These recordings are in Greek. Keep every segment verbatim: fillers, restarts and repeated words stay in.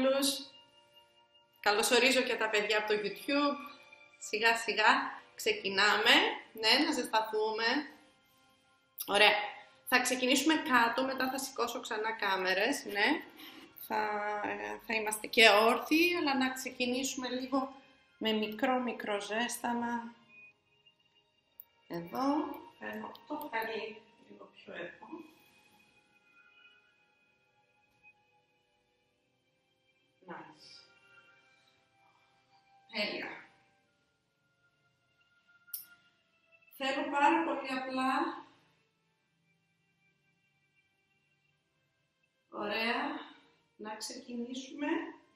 όλους. Καλωσορίζω και τα παιδιά από το YouTube. Σιγά σιγά ξεκινάμε. Ναι, να ζεσταθούμε. Ωραία. Θα ξεκινήσουμε κάτω, μετά θα σηκώσω ξανά κάμερες. Ναι. Θα, θα είμαστε και όρθιοι, αλλά να ξεκινήσουμε λίγο με μικρό μικρό ζέσταμα. Εδώ, παίρνω το χαλί λίγο πιο εδώ. Nice. Τέλεια. Θέλω πάρα πολύ απλά, ωραία, να ξεκινήσουμε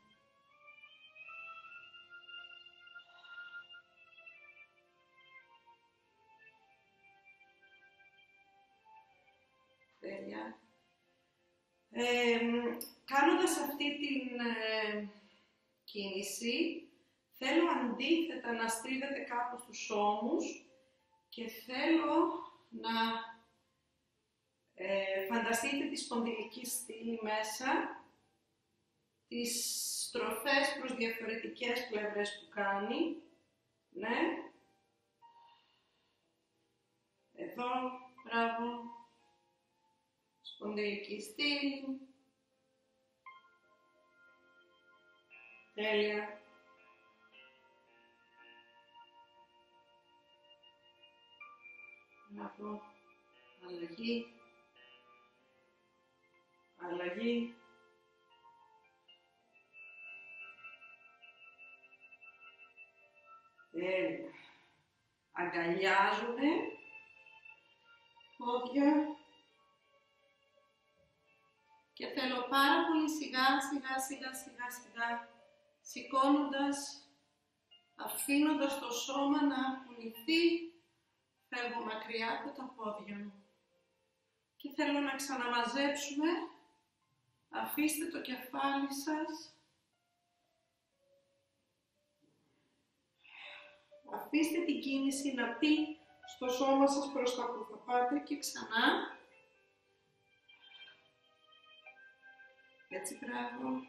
τέλεια. Ε, κάνοντας αυτή την ε, κίνηση, θέλω αντίθετα να στρίβετε κάπου στους ώμους και θέλω να ε, φανταστείτε τη σπονδυλική στήλη μέσα, τις στροφές προς διαφορετικές πλευρές που κάνει. Ναι. Εδώ, μπράβο. Σπονδυλική στήλη. Τέλεια. Μπράβο. Αλλαγή. Αλλαγή. Τέλεια. Αγκαλιάζουμε. Πόδια. Και θέλω πάρα πολύ σιγά, σιγά, σιγά, σιγά, σιγά, σηκώνοντας, αφήνοντας το σώμα να κουνηθεί, φεύγω μακριά από τα πόδια μου. Και θέλω να ξαναμαζέψουμε, αφήστε το κεφάλι σας, αφήστε την κίνηση να πει στο σώμα σας προς τα που θα πάτε και ξανά. Έτσι, μπράβο.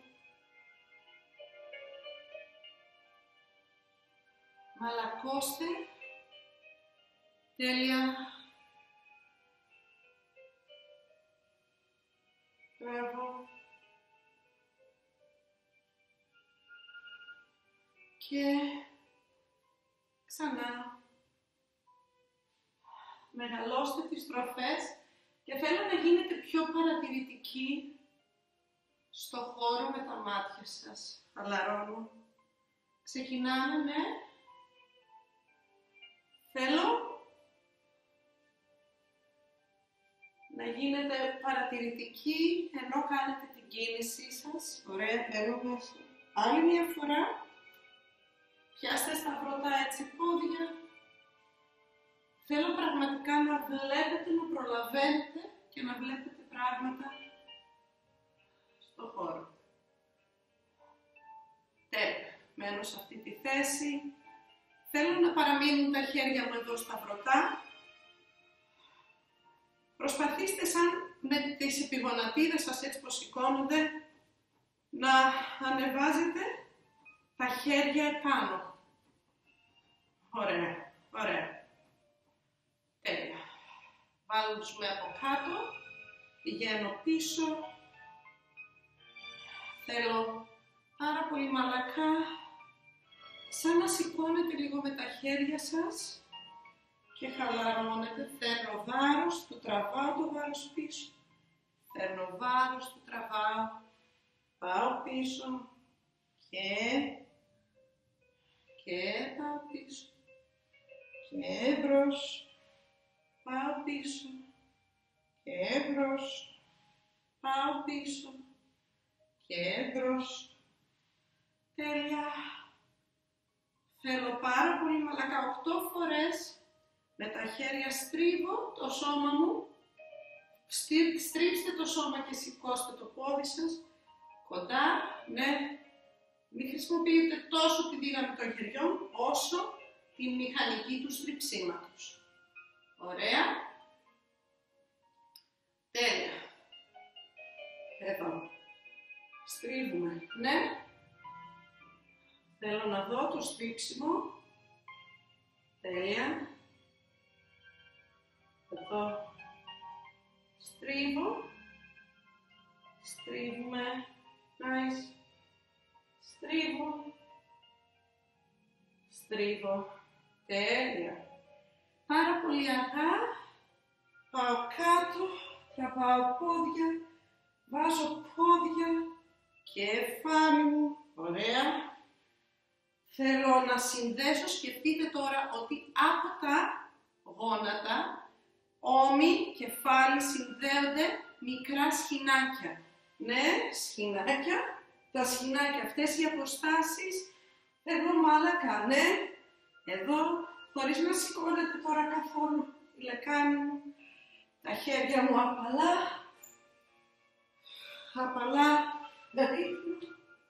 Μαλακώστε. Τέλεια. Μπράβο. Και ξανά. Μεγαλώστε τις στροφές και θέλω να γίνετε πιο παρατηρητικοί στο χώρο με τα μάτια σας. Χαλαρώνω. Ξεκινάμε, ναι. Θέλω να γίνετε παρατηρητικοί ενώ κάνετε την κίνησή σας. Ωραία, μπαίνω μέσα. Άλλη μια φορά. Πιάστε σταυρωτά έτσι πόδια. Θέλω πραγματικά να βλέπετε, να προλαβαίνετε και να βλέπετε πράγματα στο χώρο. Τέλεια. Μένω σε αυτή τη θέση. Θέλω να παραμείνουν τα χέρια μου εδώ σταυρωτά. Προσπαθήστε σαν με τις επιγονατίδες σας έτσι πως σηκώνονται να ανεβάζετε τα χέρια επάνω. Ωραία, ωραία. Τέλεια. Βάλουμε από κάτω. Πηγαίνω πίσω. Θέλω πάρα πολύ μαλακά, σαν να σηκώνετε λίγο με τα χέρια σας και χαλαρώνετε. Φέρνω βάρος, το τραβάω το βάρος πίσω. Φέρνω βάρος, το τραβάω. Πάω πίσω και, και πάω πίσω. Και μπρος. Πάω πίσω. Και μπρος. Πάω πίσω. Και μπρος. Τέλεια. Θέλω πάρα πολύ μαλακά. Οκτώ φορές με τα χέρια στρίβω το σώμα μου. Στρίψτε το σώμα και σηκώστε το πόδι σας. Κοντά, ναι. Μην χρησιμοποιείτε τόσο τη δύναμη των χεριών όσο τη μηχανική του στριψίματος. Ωραία. Τέλεια. Εδώ. Στρίβουμε, ναι. Θέλω να δω το στρίψιμο. Τέλεια. Εδώ. Στρίβω. Στρίβουμε. Nice. Στρίβω. Στρίβω. Τέλεια. Πάρα πολύ αργά. Πάω κάτω. Τραβάω πόδια. Βάζω πόδια. Κεφάλι μου. Ωραία. Θέλω να συνδέσω, σκεφτείτε τώρα ότι από τα γόνατα, ώμοι, κεφάλι συνδέονται μικρά σχοινάκια. Ναι, σχοινάκια. Τα σχοινάκια αυτές οι αποστάσεις, εδώ μάλακα, ναι. Εδώ, χωρίς να σηκώνετε τώρα καθόλου η λεκάνη μου. Τα χέρια μου απαλά. Απαλά. Ρίχνω.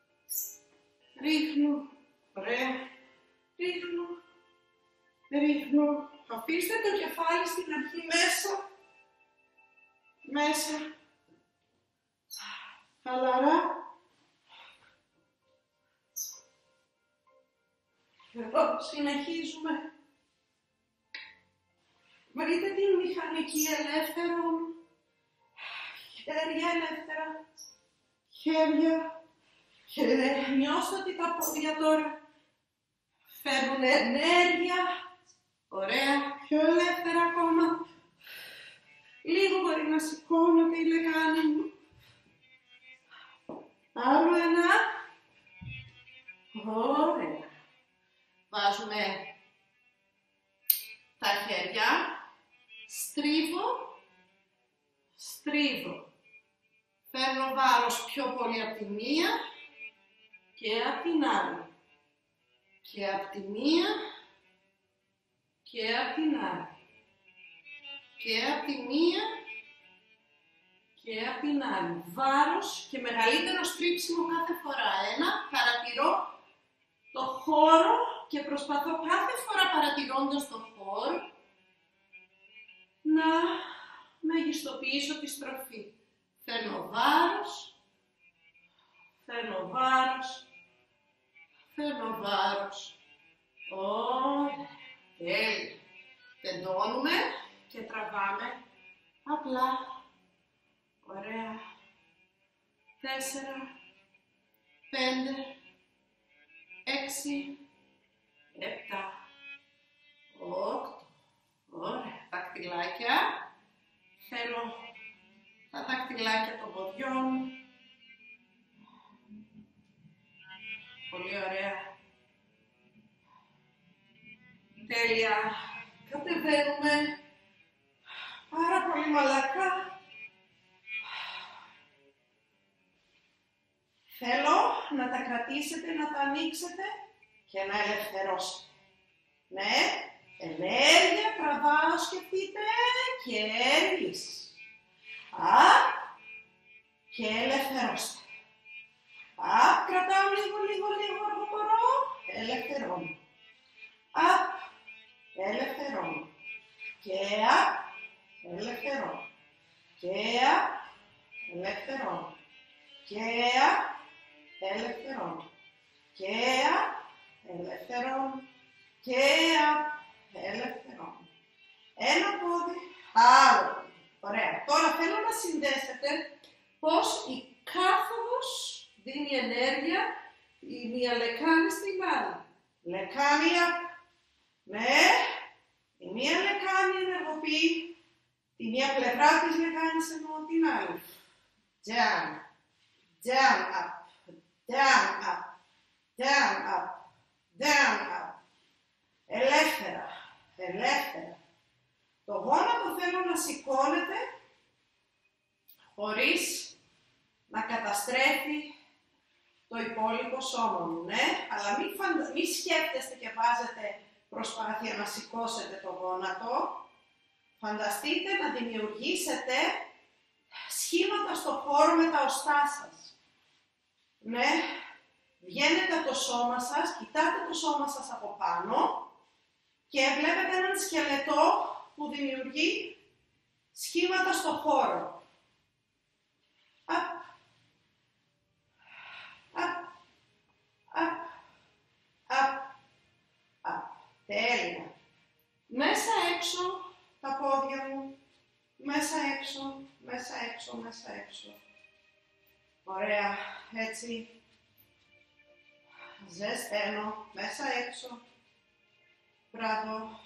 Ρίχνω. Ωραία. Ρίχνω. Ρίχνω. Αφήστε το κεφάλι στην αρχή μέσα. Μέσα. Χαλαρά. Εδώ συνεχίζουμε. Βρείτε την μηχανική ελεύθερο. Χέρια ελεύθερα. Χέρια. Και νιώστε ότι τα πόδια τώρα φέρνουν ενέργεια. Ωραία. Πιο ελεύθερα ακόμα. Λίγο μπορεί να σηκώνεται η λεκάνη μου. Άλλο ένα. Ωραία. Βάζουμε τα χέρια. Στρίβω. Στρίβω. Φέρνω βάρος πιο πολύ από τη μία και από την άλλη. Και από τη μία και από την άλλη. Και από τη μία και από την άλλη. Βάρος και μεγαλύτερο στρίψιμο κάθε φορά. Ένα, παρατηρώ το χώρο και προσπαθώ κάθε φορά παρατηρώντας το χώρο να μεγιστοποιήσω τη στροφή. Φέρνω βάρος, φέρνω βάρος, φέρνω βάρος. Ωραία, τέλεια. Τεντώνουμε και τραβάμε απλά. Ωραία. Τέσσερα, πέντε, έξι, επτά, οκτώ. Ωραία. Δακτυλάκια. Θέλω τα δακτυλάκια των ποδιών. Πολύ ωραία. Τέλεια. Κατεβαίνουμε. Πάρα πολύ μαλακά. Θέλω να τα κρατήσετε, να τα ανοίξετε και να ελευθερώσετε. Ναι, ενέργεια, τραβάω, σκεφτείτε και ρelease. Απ και ελευθερώστε. Απ, κρατάω λίγο, λίγο, λίγο αργό μπορώ. Ελευθερώνω. Απ, ελευθερώνω. Και απ, ελευθερώνω. Και απ, ελευθερώνω. Και απ, ελευθερώνω. Και απ, ελευθερώνω. Και απ, ελευθερώνω. Ένα πόδι, άλλο. Ωραία. Τώρα θέλω να συνδέσετε πώς η κάθοδος δίνει ενέργεια η μία λεκάνη στην άλλη. Λεκάνη, ναι, η μία λεκάνη ενεργοποιεί τη μία πλευρά της λεκάνης εννοώ την άλλη. Down, down, up, down, up, down, up, down, up. Ελεύθερα, ελεύθερα. Το γόνατο θέλω να σηκώνεται χωρίς να καταστρέφει το υπόλοιπο σώμα μου, ναι. Αλλά μην, φαντα... μην σκέφτεστε και βάζετε προσπάθεια να σηκώσετε το γόνατο. Φανταστείτε να δημιουργήσετε σχήματα στο χώρο με τα οστά σας. Ναι. Βγαίνετε από το σώμα σας, κοιτάτε το σώμα σας από πάνω και βλέπετε έναν σκελετό που δημιουργεί σχήματα στο χώρο. Απ. Τέλεια. Μέσα έξω τα πόδια μου. Μέσα έξω, μέσα έξω, μέσα έξω. Ωραία, έτσι. Ζεσταίνω, μέσα έξω. Μπράβο.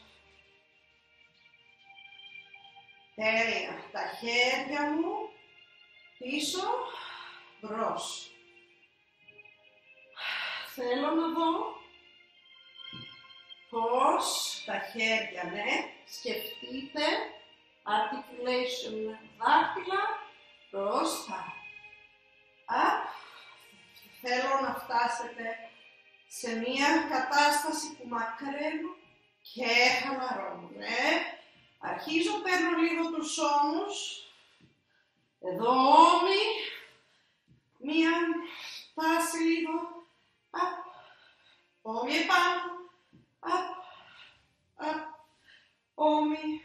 Τέλεια. Τα χέρια μου πίσω, μπρος. Θέλω να δω πώς τα χέρια, ναι, σκεφτείτε, articulation, δάχτυλα, μπροστά. Απ. Θέλω να φτάσετε σε μια κατάσταση που μακραίνω και χαλαρώνω, ναι. Αρχίζω, παίρνω λίγο τους ώμους, εδώ ώμοι, μία τάση λίγο, απ, ώμοι επάνω, απ, απ, ώμοι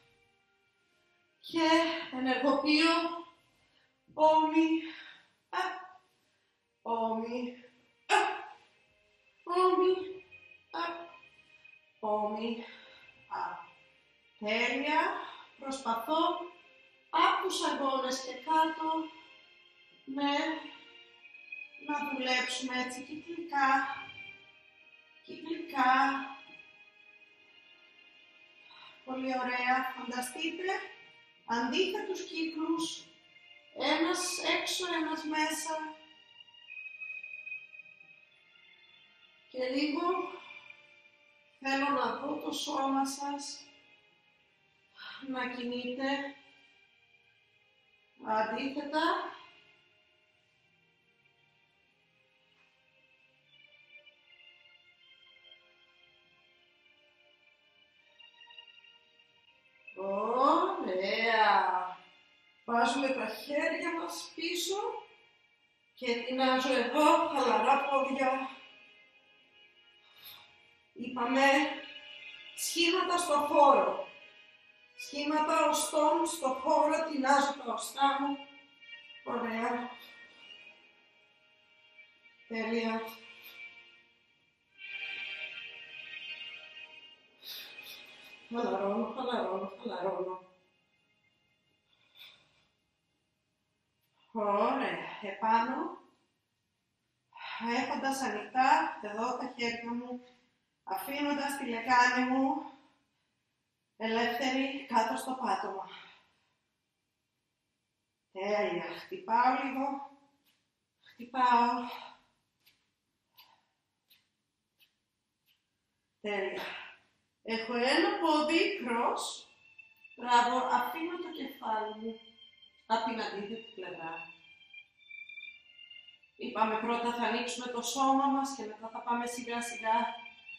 και ενεργοποιώ, ώμοι, απ, ώμοι, απ, ώμοι, απ, ώμοι, απ. Τέλεια, προσπαθώ από τους αγκώνες και κάτω, ναι, να δουλέψουμε έτσι κυκλικά, κυκλικά. Πολύ ωραία, φανταστείτε αντίθετους κύκλους, ένας έξω, ένας μέσα και λίγο θέλω να δω το σώμα σας να κινείται αντίθετα. Ωραία. Βάζουμε τα χέρια μας πίσω και τεινάζω εδώ, χαλαρά πόδια. Είπαμε σχήματα στο χώρο. Σχήματα οστών στο χώρο, τεινάζω τα οστά μου. Ωραία. Τέλεια. Χαλαρώνω, χαλαρώνω, χαλαρώνω. Ωραία. Επάνω, έχοντας ανοιχτά εδώ τα χέρια μου, αφήνοντας τη λεκάνη μου ελεύθερη κάτω στο πάτωμα. Τέλεια. Χτυπάω λίγο. Χτυπάω. Τέλεια. Έχω ένα πόδι cross. Μπράβο. Αφήνω το κεφάλι μου από την αντίθετη πλευρά. Είπαμε πρώτα θα ανοίξουμε το σώμα μας και μετά θα πάμε σιγά σιγά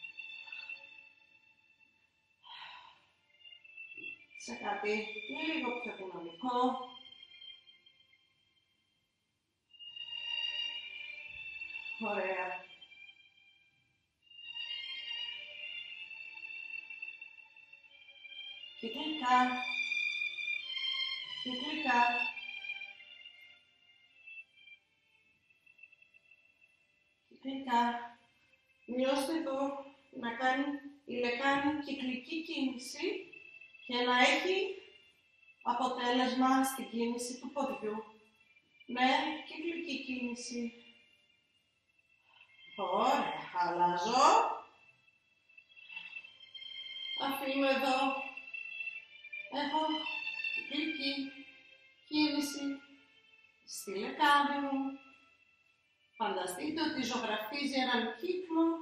σε κάτι λίγο πιο δυναμικό. Ωραία. Κυκλικά. Κυκλικά. Κυκλικά. Νιώστε εδώ να κάνει η λεκάνη κυκλική κίνηση και να έχει αποτέλεσμα στην κίνηση του ποδιού. Με κυκλική κίνηση. Ωραία, αλλάζω. Αφήνω εδώ. Έχω κυκλική κίνηση στη λεκάνη μου. Φανταστείτε ότι ζωγραφίζει έναν κύκλο.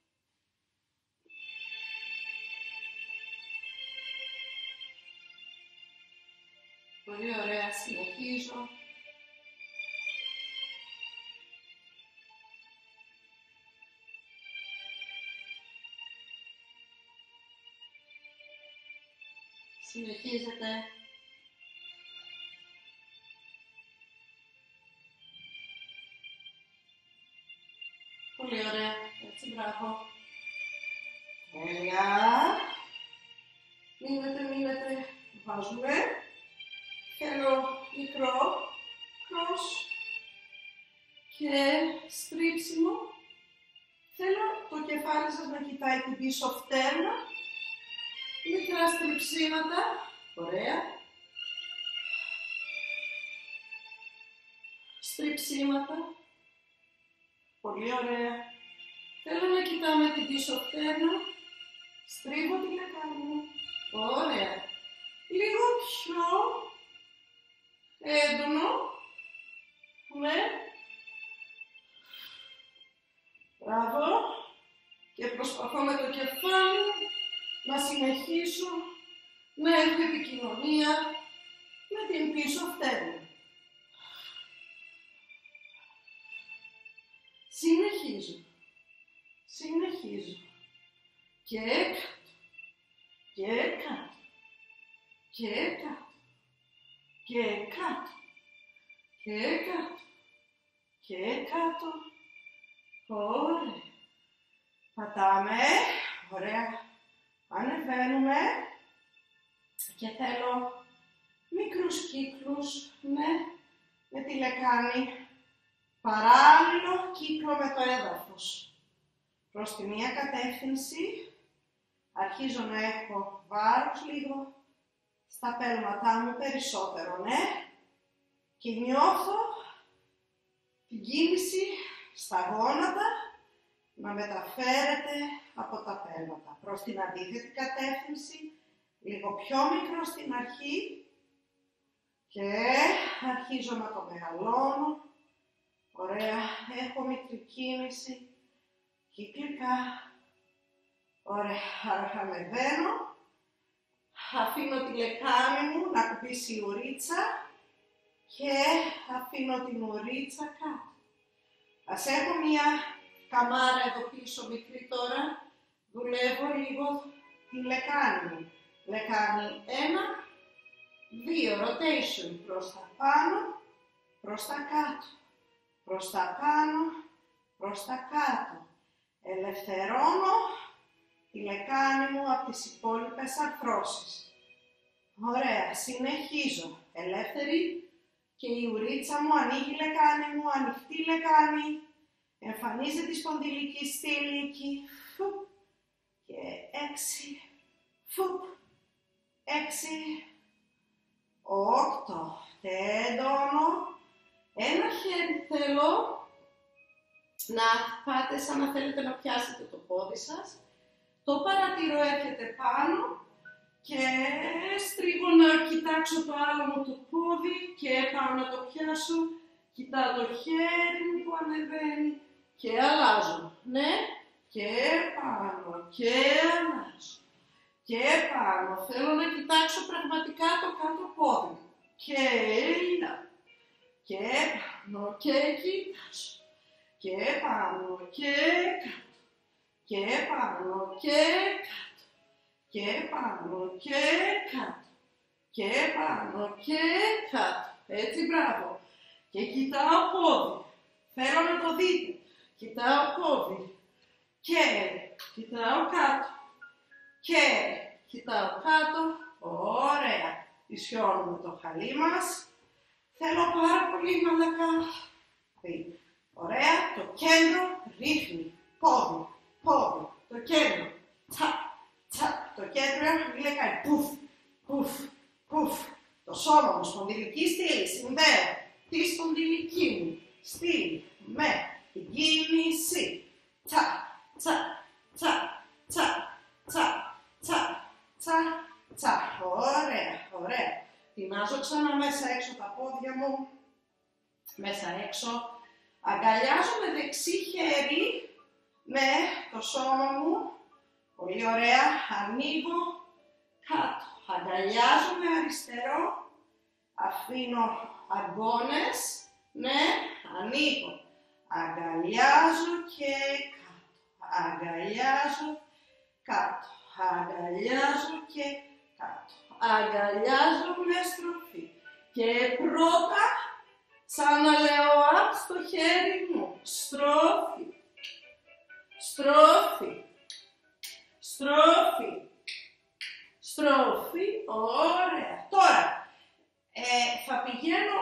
Πολύ ωραία, συνεχίζω. Συνεχίζετε. Πολύ ωραία, έτσι, μπράβο. Τέλεια. Μείνετε, μείνετε. Βάζουμε. Θέλω μικρό, cross και στρίψιμο. Θέλω το το κεφάλι σας να κοιτάει την πίσω φτέρνα. Μικρά στριψίματα. Ωραία. Στριψίματα. Πολύ ωραία. Θέλω να κοιτάμε την πίσω φτέρνα. Στρίβω τη λεκάνη μου. Ωραία. Λίγο πιο έντονο. Ναι. Μπράβο. Και προσπαθώ με το κεφάλι να συνεχίσω να έχω επικοινωνία με την πίσω φτέρνα. Συνεχίζω. Συνεχίζω. Και κάτω. Και κάτω. Και κάτω. Και κάτω. Και κάτω. Και κάτω. Ωραία. Πατάμε. Ωραία. Ανεβαίνουμε. Και θέλω μικρούς κύκλους. Ναι. Με τη λεκάνη. Παράλληλο κύκλο με το έδαφος. Προς τη μία κατεύθυνση. Αρχίζω να έχω βάρος λίγο στα πέλματά μου περισσότερο, ναι. Και νιώθω την κίνηση στα γόνατα να μεταφέρεται από τα πέλματα. Προς την αντίθετη κατεύθυνση, λίγο πιο μικρό στην αρχή και αρχίζω να το μεγαλώνω. Ωραία, έχω μικρή κίνηση, κυκλικά. Ωραία, ανεβαίνω. Αφήνω τη λεκάνη μου να κουμπίσει η ουρίτσα και αφήνω την ουρίτσα κάτω. Ας έχω μια καμάρα εδώ πίσω μικρή τώρα. Δουλεύω λίγο τη λεκάνη μου. Λεκάνη ένα, δύο, rotation προς τα πάνω, προς τα κάτω. Προς τα πάνω, προς τα κάτω. Ελευθερώνω τη λεκάνη μου από τις υπόλοιπες αρθρώσεις. Ωραία, συνεχίζω. Ελεύθερη και η ουρίτσα μου ανοίγει η λεκάνη μου, ανοιχτή λεκάνη. Εμφανίζεται η σπονδυλική στήλη εκεί. Φουπ. Και έξι. Φουπ. Έξι. Οκτώ. Τεντώνω. Ένα χέρι θέλω να πάτε σαν να θέλετε να πιάσετε το πόδι σας. Το παρατηρώ έρχεται πάνω και στρίβω να κοιτάξω το άλλο μου το πόδι και πάω να το πιάσω. Κοιτάω το χέρι μου που ανεβαίνει και αλλάζω. Ναι, και πάνω και αλλάζω. Και πάνω. Θέλω να κοιτάξω πραγματικά το κάτω πόδι μου. Και να. Και πάνω και κοιτάζω. Και πάνω και κάτω. Και πάνω και κάτω. Και πάνω και κάτω. Και πάνω και κάτω. Έτσι, μπράβο. Και κοιτάω πόδι. Θέλω να το δείτε. Κοιτάω πόδι. Και κοιτάω κάτω. Και κοιτάω κάτω. Ωραία. Ισιώνουμε το χαλί μας. Θέλω πάρα πολύ μαλακά. Ωραία. Το κέντρο ρίχνει. Πόδι. Πόδι. Το κέντρο. Τσαπ. Τσαπ. Το κέντρο έχει κάνει. Πουφ. Πουφ. Πουφ. Το σώμα μου. Σπονδυλική στήλη. Συνδέω τη σπονδυλική μου στήλη με την κίνηση. Τσαπ. Τσαπ. Τσαπ. Τσαπ. Τσαπ. Τσαπ. Τσαπ. Τσαπ. Ωραία. Ωραία. Τεινάζω ξανά μέσα έξω τα πόδια μου. Μέσα έξω. Αγκαλιάζω με δεξί χέρι με το σώμα μου. Πολύ ωραία. Ανοίγω κάτω. Αγκαλιάζω με αριστερό. Αφήνω αγκώνες. Ναι. Ανοίγω. Αγκαλιάζω και κάτω. Αγκαλιάζω κάτω. Αγκαλιάζω και κάτω. Αγκαλιάζω με στροφή. Και πρώτα, σαν να λέω απ στο χέρι μου. Στροφή. Στροφή. Στροφή. Στροφή. Ωραία. Τώρα, ε, θα πηγαίνω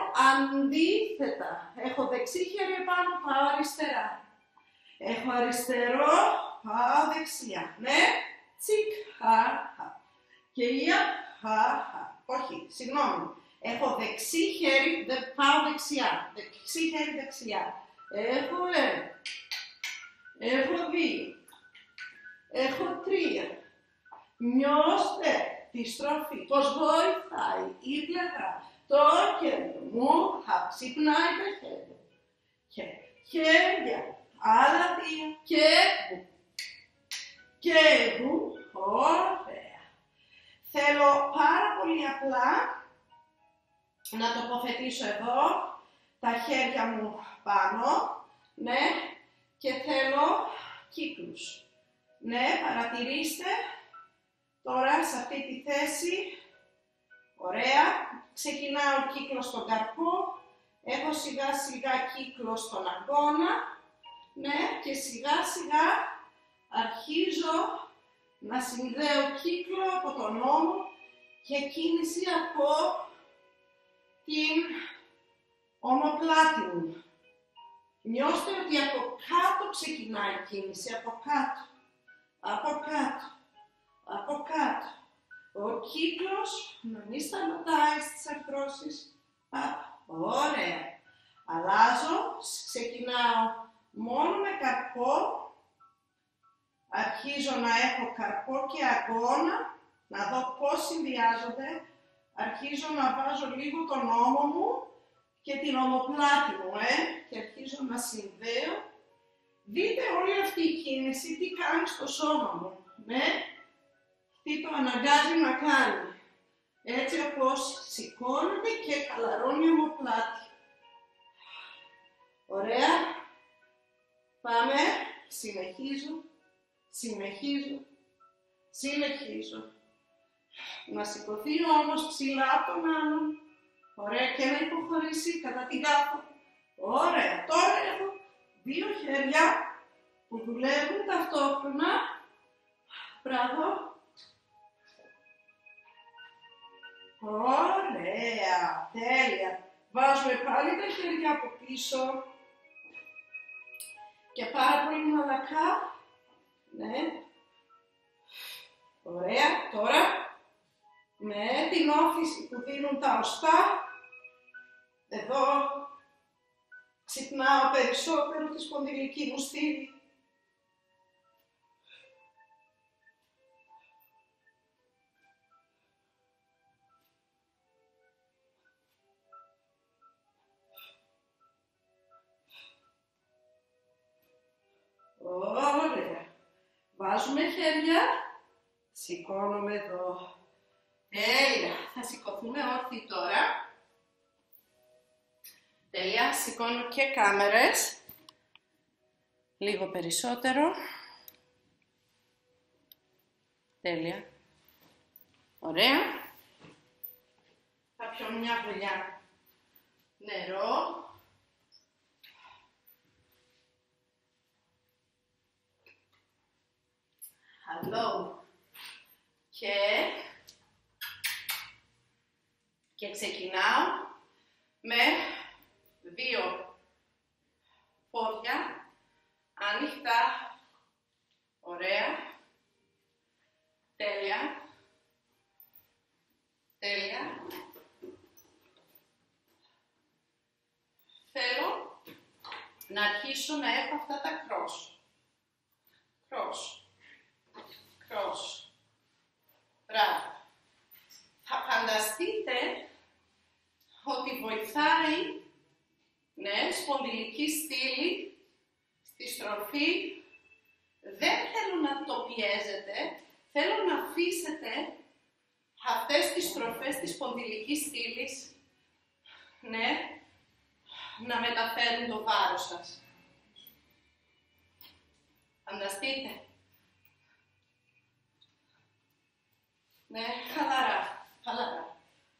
αντίθετα. Έχω δεξί χέρι επάνω, πάω αριστερά. Έχω αριστερό, πάω δεξιά. Ναι, τσικ, χα, χα. Και η απ, χα, χα. Όχι, συγγνώμη. Έχω δεξί χέρι, δε, πάω δεξιά. Δεξί χέρι δεξιά. Έχω ένα. Έχω δύο. Έχω τρία. Νιώστε τη στροφή. Πώς βοηθάει η πλευρά. Το κέντρο μου, χα, ξυπνάει τα χέρια. Και χέρια. Άλλα δύο. Και βου. Και βου. Ωραία. Θέλω πάρα πολύ απλά να τοποθετήσω εδώ τα χέρια μου πάνω, ναι, και θέλω κύκλους. Ναι, παρατηρήστε, τώρα σε αυτή τη θέση, ωραία, ξεκινάω κύκλο στον καρπό, έχω σιγά σιγά κύκλο στον αγκώνα, ναι, και σιγά σιγά αρχίζω να συνδέω κύκλο από τον ώμο και κίνηση από την ομοπλάτη μου. Νιώστε ότι από κάτω ξεκινάει η κίνηση, από κάτω, από κάτω, από κάτω. Ο κύκλος να μην σταματάει στις αρθρώσεις. Ωραία. Αλλάζω, ξεκινάω μόνο με καρπό. Αρχίζω να έχω καρπό και αγκώνα, να δω πώς συνδυάζονται. Αρχίζω να βάζω λίγο τον ώμο μου και την ομοπλάτη μου, ε, και αρχίζω να συνδέω. Δείτε όλη αυτή η κίνηση, τι κάνει στο σώμα μου, ναι, τι το αναγκάζει να κάνει. Έτσι όπως σηκώνεται και χαλαρώνει η ομοπλάτη. Ωραία. Πάμε, συνεχίζω, συνεχίζω, συνεχίζω. Να σηκωθεί όμως ψηλά από τον άλλον. Ωραία, και να υποχωρήσει κατά την κάτω. Ωραία, τώρα έχω δύο χέρια που δουλεύουν ταυτόχρονα. Μπράβο. Ωραία, τέλεια. Βάζουμε πάλι τα χέρια από πίσω. Και πάρα πολύ μαλακά. Ναι. Ωραία, τώρα με την όθηση που δίνουν τα οστά, εδώ ξυπνάω περισσότερο τη σπονδυλική μου στήλη. Ωραία. Βάζουμε χέρια, σηκώνομαι εδώ. Τέλεια. Θα σηκωθούμε όρθιοι τώρα. Τέλεια. Σηκώνω και κάμερες. Λίγο περισσότερο. Τέλεια. Ωραία. Θα πιω μια γουλιά νερό. Hello. Και... Και ξεκινάω με δύο πόδια ανοιχτά. Ωραία. Τέλεια. Τέλεια. Θέλω να αρχίσω να έχω αυτά τα cross. Cross. Cross. Μπράβο. Θα φανταστείτε ότι βοηθάει, ναι, σπονδυλική στήλη, στη στροφή. Δεν θέλω να το πιέζετε, θέλω να αφήσετε αυτές τις στροφές της σπονδυλικής στήλης, ναι, να μεταφέρουν το βάρος σας. Φανταστείτε. Ναι, χαλαρά, χαλαρά.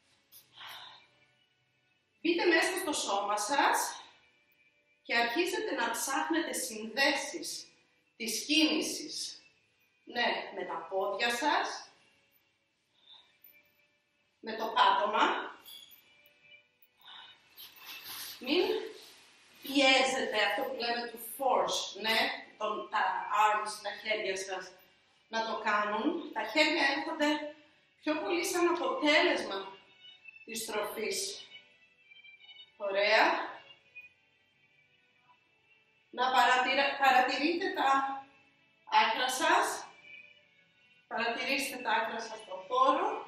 Μπείτε μέσα στο σώμα σας και αρχίζετε να ψάχνετε συνδέσεις της κίνησης, ναι, με τα πόδια σας, με το πάτωμα. Μην πιέζετε αυτό που λέμε του force, ναι, τον, τα arms, τα χέρια. χέρια σας να το κάνουν. Τα χέρια έρχονται πιο πολύ σαν αποτέλεσμα της στροφής. Ωραία. Να παρατηρά, παρατηρείτε τα άκρα σας. Παρατηρήστε τα άκρα σας στον χώρο.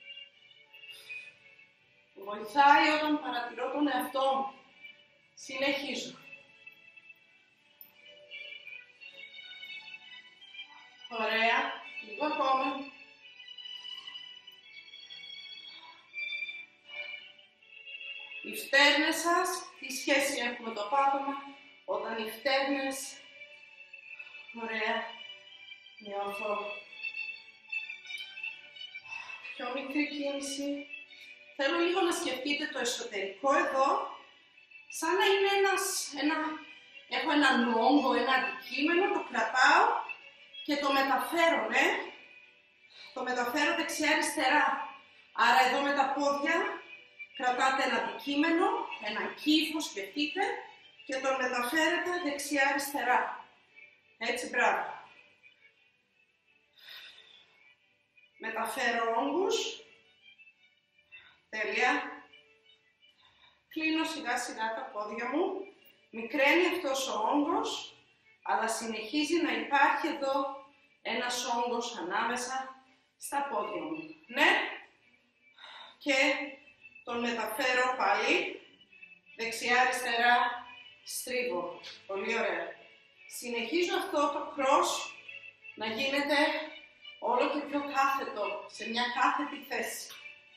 Βοηθάει όταν παρατηρώ τον εαυτό μου. Συνεχίζω. Ωραία. Λίγο ακόμα. Οι φτέρνες σας, τι σχέση έχουν με το πάτωμα, όταν οι φτέρνες, ωραία, νιώθω πιο μικρή κίνηση. Θέλω λίγο να σκεφτείτε το εσωτερικό εδώ, σαν να είναι ένας, ένα, έχω έναν όγκο, ένα αντικείμενο, το κρατάω και το μεταφέρω, ναι. Το μεταφέρω δεξιά-αριστερά. Άρα εδώ με τα πόδια κρατάτε ένα αντικείμενο, ένα κύφο, σκεφτείτε, και το μεταφέρετε δεξιά-αριστερά. Έτσι, μπράβο. Μεταφέρω όγκους. Τέλεια. Κλείνω σιγά-σιγά τα πόδια μου. Μικραίνει αυτός ο όγκος, αλλά συνεχίζει να υπάρχει εδώ ένας όγκος ανάμεσα στα πόδια μου. Ναι. Και τον μεταφέρω πάλι. Δεξιά-αριστερά στρίβω. Πολύ ωραία. Συνεχίζω αυτό το cross να γίνεται όλο και πιο κάθετο, σε μια κάθετη θέση.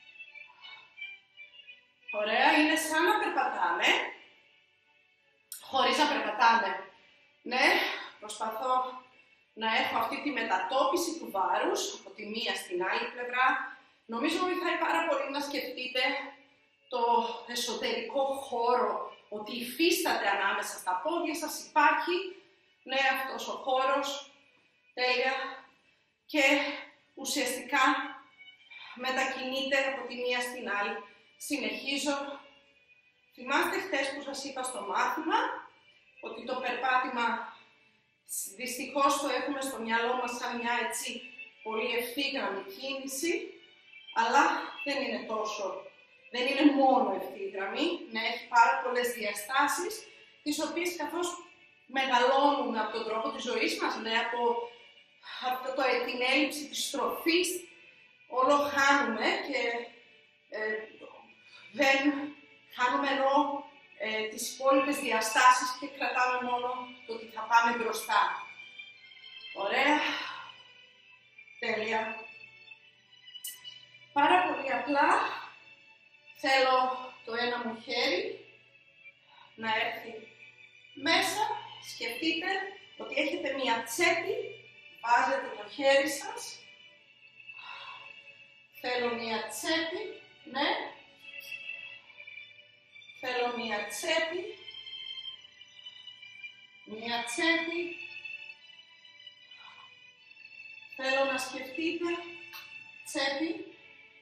Ωραία, είναι σαν να περπατάμε, χωρίς να περπατάμε. Ναι, προσπαθώ να έχω αυτή τη μετατόπιση του βάρους, από τη μία στην άλλη πλευρά. Νομίζω βοηθάει πάρα πολύ να σκεφτείτε το εσωτερικό χώρο, ότι υφίσταται ανάμεσα στα πόδια σας, υπάρχει, ναι, αυτός ο χώρος, τέλεια, και ουσιαστικά μετακινείται από τη μία στην άλλη. Συνεχίζω. Θυμάστε χτες που σας είπα στο μάθημα, ότι το περπάτημα δυστυχώς το έχουμε στο μυαλό μας σαν μια έτσι πολύ ευθύγραμμη κίνηση, αλλά δεν είναι τόσο, δεν είναι μόνο ευθύγραμμη, ναι, έχει πάρα πολλές διαστάσεις, τις οποίες καθώς μεγαλώνουμε από τον τρόπο της ζωής μας, ναι, από, από το, την έλλειψη της στροφής, όλο χάνουμε και ε, δεν χάνουμε ενώ ε, τις υπόλοιπες διαστάσεις και κρατάμε μόνο το ότι θα πάμε μπροστά. Ωραία. Τέλεια. Πάρα πολύ απλά θέλω το ένα μου χέρι να έρθει μέσα. Σκεφτείτε ότι έχετε μία τσέπη, βάζετε το χέρι σας. Θέλω μία τσέπη, ναι. Θέλω μία τσέπη, μία τσέπη. Θέλω να σκεφτείτε τσέπη.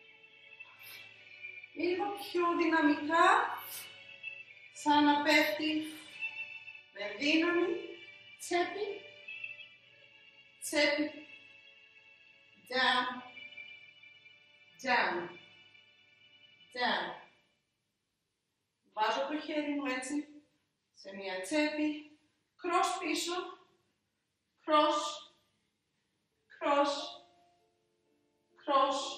Λίγο πιο δυναμικά, σαν να πέφτει με δύναμη. Τσέπη, τσέπη, down, down, down. Βάζω το χέρι μου έτσι, σε μια τσέπη, cross πίσω, cross, cross, cross,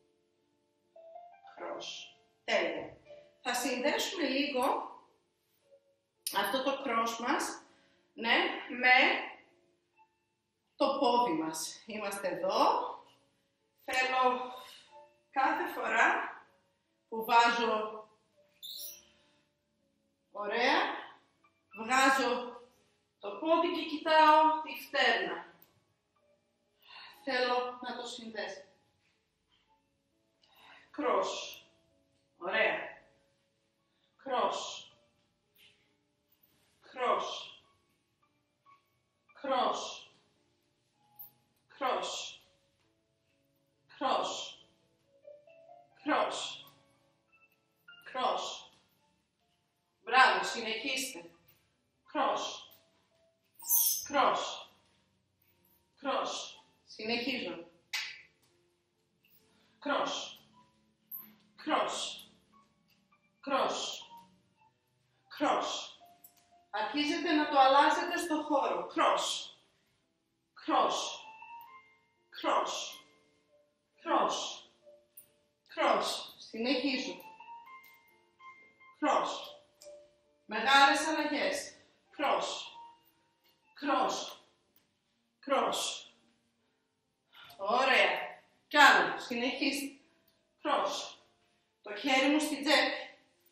cross. Τέλεια. Θα συνδέσουμε λίγο αυτό το cross μας, ναι, με το πόδι μας. Είμαστε εδώ. Θέλω κάθε φορά που βάζω, ωραία, βγάζω το πόδι και κοιτάω τη φτέρνα. Θέλω να το συνδέσω. Cross. Ωραία. Cross. Cross. Cross. Cross. Cross. Cross. Cross. Μπράβο, συνεχίστε. Cross. Cross. Cross. Συνεχίζω. Cross. Cross. Cross. Cross. Αρχίζετε να το αλλάζετε στο χώρο. Cross. Cross. Cross. Cross. Cross. Συνεχίζω. Cross. Μεγάλες αλλαγές. Cross. Cross. Cross. Ωραία. Κι άλλο. Συνεχίστε. Cross. Το χέρι μου στην τσέπη.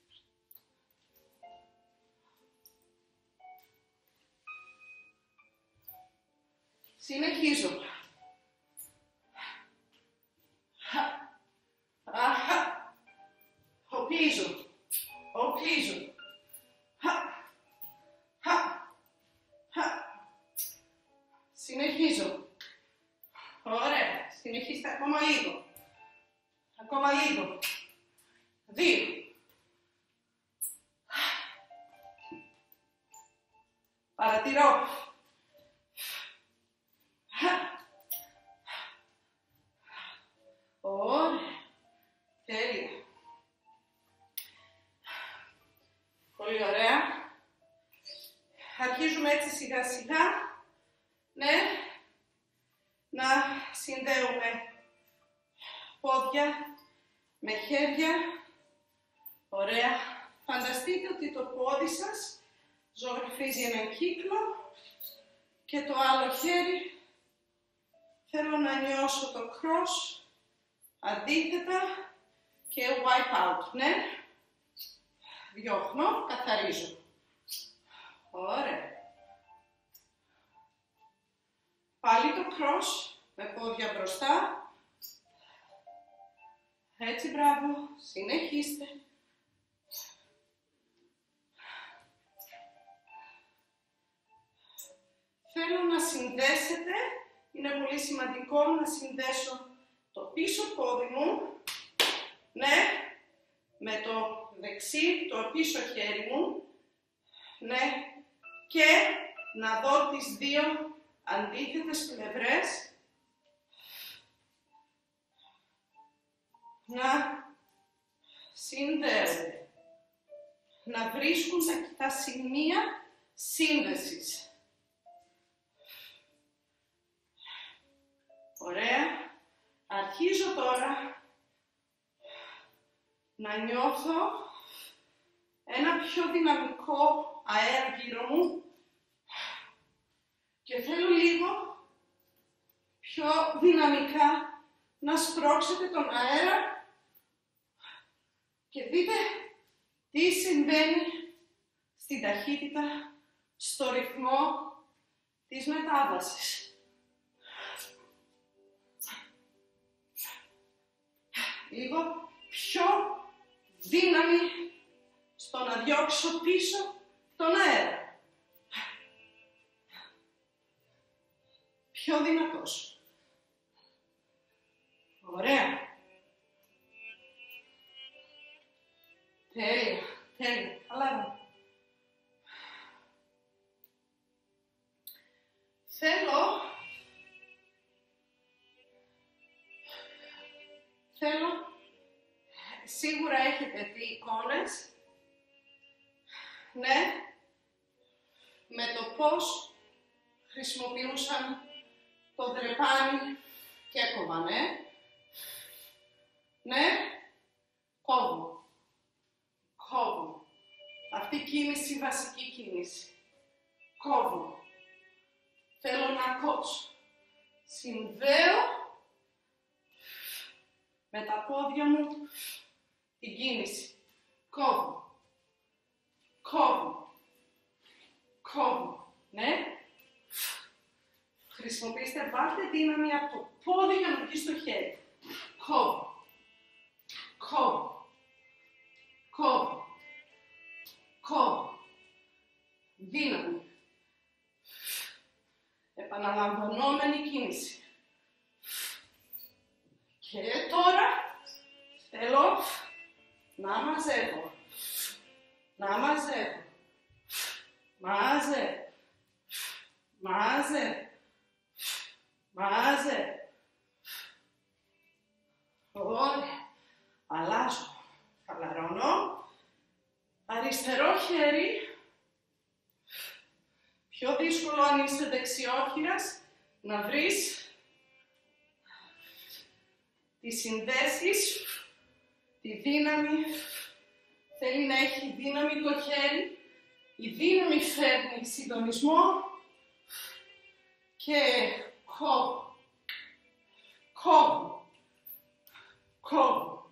Συνεχίζω. Αχα. Οπλίζω. Οπλίζω. Συνεχίζω. Ωραία. Συνεχίστε ακόμα λίγο. Ακόμα λίγο. Δύο. Παρατηρώ. Ωραία. Τέλεια. Πολύ ωραία. Αρχίζουμε έτσι σιγά σιγά. Ναι. Να συνδέουμε πόδια με χέρια. Ωραία. Φανταστείτε ότι το πόδι σας ζωγραφίζει έναν κύκλο και το άλλο χέρι θέλω να νιώσω το cross αντίθετα και wipe out. Ναι. Διώχνω, καθαρίζω. Ωραία. Πάλι το cross με πόδια μπροστά. Έτσι, μπράβο. Συνεχίστε. Θέλω να συνδέσετε, είναι πολύ σημαντικό να συνδέσω το πίσω πόδι μου, ναι, με το δεξί, το πίσω χέρι μου, ναι, και να δω τις δύο αντίθετες πλευρές, να συνδέονται, να βρίσκουν τα σημεία σύνδεσης. Ωραία. Αρχίζω τώρα να νιώθω ένα πιο δυναμικό αέρα γύρω μου και θέλω λίγο πιο δυναμικά να σπρώξετε τον αέρα και δείτε τι συμβαίνει στην ταχύτητα, στο ρυθμό της μετάβασης. Λίγο πιο δύναμη στο να διώξω πίσω τον αέρα. Πιο δυνατός. Ωραία. Τέλεια, τέλεια. Καλά. Θέλω Θέλω, σίγουρα έχετε δει εικόνες, ναι, με το πώς χρησιμοποιούσαν το δρεπάνι και έκοβανε, ναι, κόβω, κόβω, αυτή η κίνηση, βασική κίνηση, κόβω, θέλω να κόψω, συνδέω με τα πόδια μου την κίνηση. Κόβω. Κόβω. Κόβω. Ναι. Χρησιμοποιήστε, βάλτε δύναμη από το πόδι για να βγει στο χέρι. Κόβω. Κόβω. Κόβω. Κόβω. Δύναμη. Επαναλαμβανόμενη κίνηση. Και τώρα θέλω να μαζεύω, να μαζεύω, μαζεύω, μαζεύω, Μάζε. Ωραία. Αλλάζω. Χαλαρώνω. Αριστερό χέρι. Πιο δύσκολο αν είσαι δεξιόχειρας να βρεις τις συνδέσεις, τη δύναμη. Θέλει να έχει δύναμη το χέρι. Η δύναμη φέρνει συντονισμό και κόβω, κόβω, κόβω,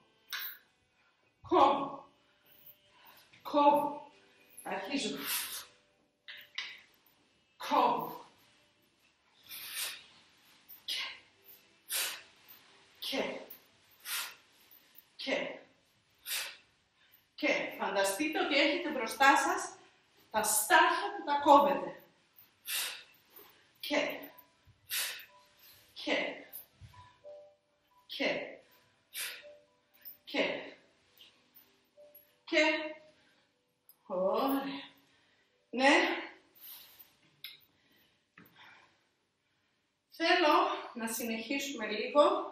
κόβω, κόβω. Αρχίζω. Κόβω. Και, και, και, και. Φανταστείτε ότι έχετε μπροστά σας τα στάχια που τα κόβετε. Και, και, και, και, και. Ωραία. Ναι. Θέλω να συνεχίσουμε λίγο.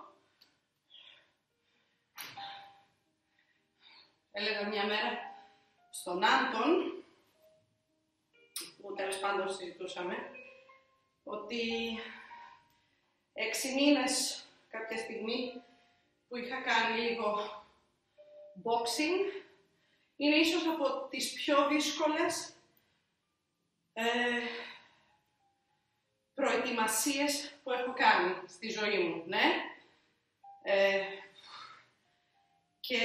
Έλεγα μια μέρα στον Άντων, που τέλος πάντων συζητούσαμε, ότι έξι μήνες κάποια στιγμή που είχα κάνει λίγο boxing είναι ίσως από τις πιο δύσκολες ε, προετοιμασίες που έχω κάνει στη ζωή μου, ναι. Ε, και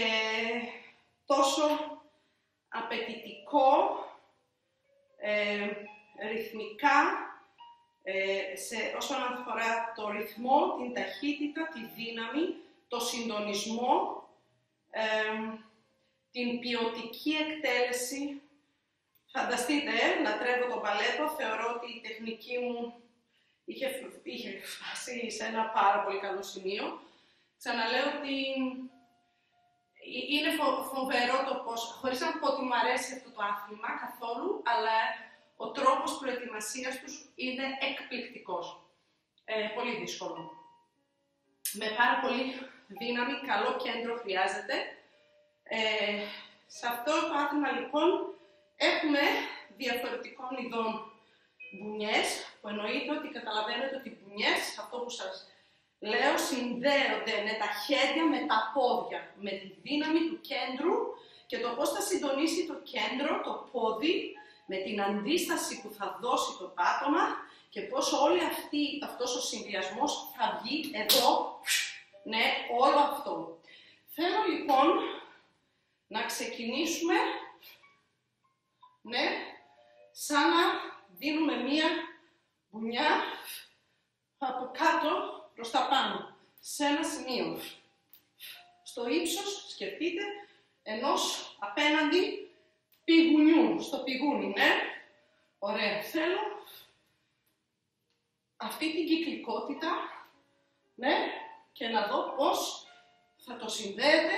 τόσο απαιτητικό, ε, ρυθμικά, ε, σε, όσον αφορά το ρυθμό, την ταχύτητα, τη δύναμη, το συντονισμό, ε, την ποιοτική εκτέλεση. Φανταστείτε, ε, λατρεύω το μπαλέτο, θεωρώ ότι η τεχνική μου είχε, είχε φτάσει σε ένα πάρα πολύ καλό σημείο. Ξαναλέω ότι είναι φο, φοβερό το πώς, χωρίς να πω ότι μου αρέσει αυτό το άθλημα καθόλου, αλλά ο τρόπος προετοιμασίας τους είναι εκπληκτικός. Ε, πολύ δύσκολο. Με πάρα πολύ δύναμη, καλό κέντρο χρειάζεται. Ε, σε αυτό το άθλημα λοιπόν έχουμε διαφορετικών ειδών μπουνιές, που εννοείται ότι καταλαβαίνετε ότι οι μπουνιές, αυτό που σας λέω, συνδέονται με τα χέρια, με τα πόδια, με τη δύναμη του κέντρου και το πώς θα συντονίσει το κέντρο, το πόδι, με την αντίσταση που θα δώσει το πάτωμα και πώς όλη αυτή, αυτός ο συνδυασμός θα βγει εδώ, ναι, όλο αυτό. Θέλω λοιπόν να ξεκινήσουμε, ναι, σαν να δίνουμε μία μπουνιά από κάτω προς τα πάνω, σε ένα σημείο. Στο ύψος, σκεφτείτε, ενός απέναντι πηγουνιού, στο πηγούνι, ναι. Ωραία, θέλω αυτή την κυκλικότητα, ναι, και να δω πώς θα το συνδέετε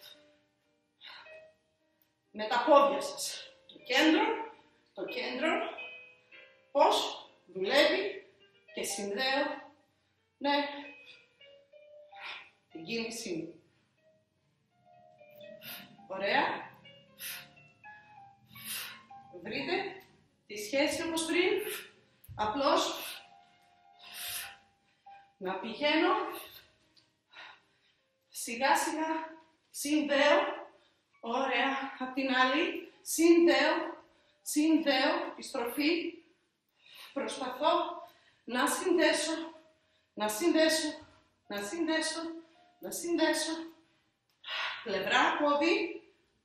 με τα πόδια σας. Το κέντρο, το κέντρο, πώς δουλεύει και συνδέω, ναι, την κίνησή μου. Ωραία. Βρείτε τη σχέση όπως πριν, απλώς να πηγαίνω σιγά σιγά, συνδέω, ωραία, απ' την άλλη, συνδέω, συνδέω, επιστροφή, προσπαθώ να συνδέσω, να συνδέσω, να συνδέσω, να συνδέσω, πλευρά, πόδι.